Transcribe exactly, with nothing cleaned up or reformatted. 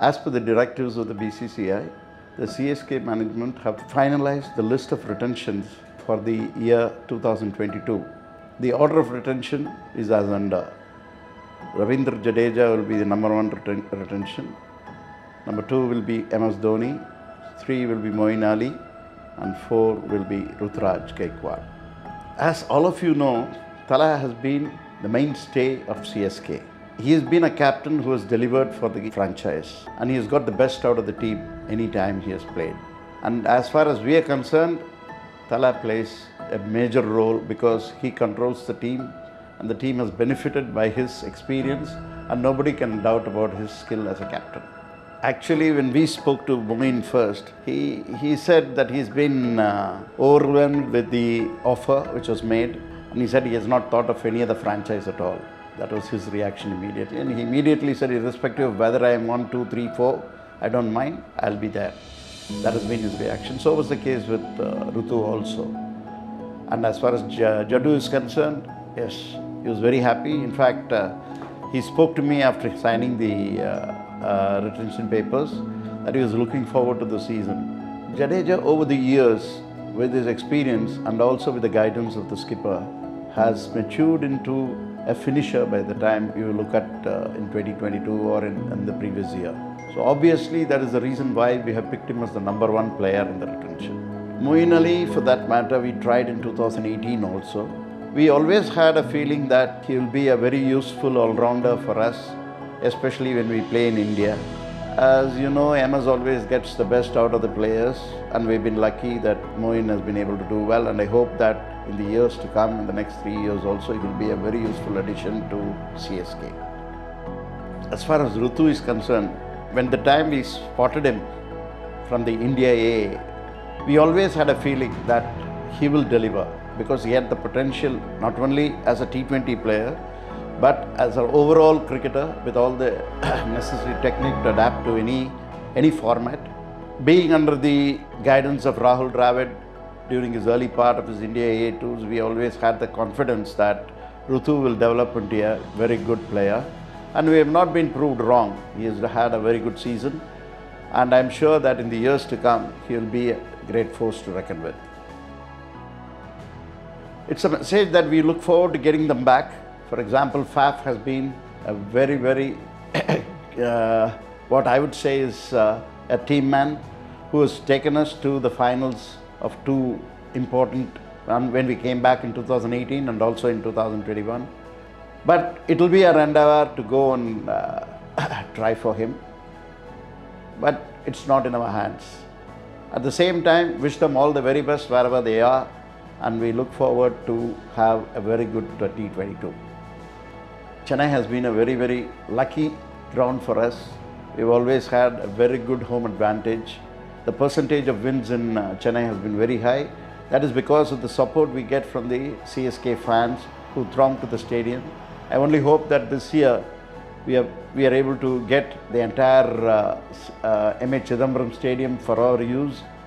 As per the directives of the B C C I, the C S K management have finalized the list of retentions for the year two thousand twenty-two. The order of retention is as under. Ravindra Jadeja will be the number one reten retention. Number two will be M S Dhoni. Three will be Moeen Ali. And four will be Ruturaj Gaikwad. As all of you know, Thala has been the mainstay of C S K. He has been a captain who has delivered for the franchise, and he has got the best out of the team any time he has played. And as far as we are concerned, Thala plays a major role because he controls the team, and the team has benefited by his experience, and nobody can doubt about his skill as a captain. Actually, when we spoke to Moeen first, he, he said that he's been uh, overwhelmed with the offer which was made, and he said he has not thought of any other franchise at all. That was his reaction immediately, and he immediately said, irrespective of whether I am one, two, three, four, I don't mind, I'll be there. That has been his reaction. So was the case with uh, Rutu also. And as far as J Jadu is concerned, yes, he was very happy. In fact, uh, he spoke to me after signing the uh, uh, retention papers that he was looking forward to the season. Jadeja, over the years, with his experience and also with the guidance of the skipper, has matured into a finisher by the time you look at uh, in twenty twenty-two or in, in the previous year. So obviously that is the reason why we have picked him as the number one player in the retention. Moeen Ali, for that matter, we tried in two thousand eighteen also. We always had a feeling that he will be a very useful all-rounder for us, especially when we play in India. As you know, M S always gets the best out of the players, and we've been lucky that Moeen has been able to do well, and I hope that in the years to come, in the next three years also, he will be a very useful addition to C S K. As far as Rutu is concerned, when the time we spotted him from the India A, we always had a feeling that he will deliver because he had the potential not only as a T twenty player, but as an overall cricketer with all the necessary technique to adapt to any, any format. Being under the guidance of Rahul Dravid during his early part of his India A tours, we always had the confidence that Rutu will develop into a very good player. And we have not been proved wrong. He has had a very good season. And I'm sure that in the years to come, he will be a great force to reckon with. It's a message that we look forward to getting them back. For example, Faf has been a very, very, uh, what I would say is uh, a team man who has taken us to the finals of two important, um, when we came back in two thousand eighteen and also in two thousand twenty-one. But it will be our endeavor to go and uh, try for him. But it's not in our hands. At the same time, wish them all the very best wherever they are, and we look forward to have a very good T twenty-two. Chennai has been a very, very lucky ground for us. We've always had a very good home advantage. The percentage of wins in uh, Chennai has been very high. That is because of the support we get from the C S K fans who throng to the stadium. I only hope that this year we are, we are able to get the entire uh, uh, M A Chidambaram Stadium for our use,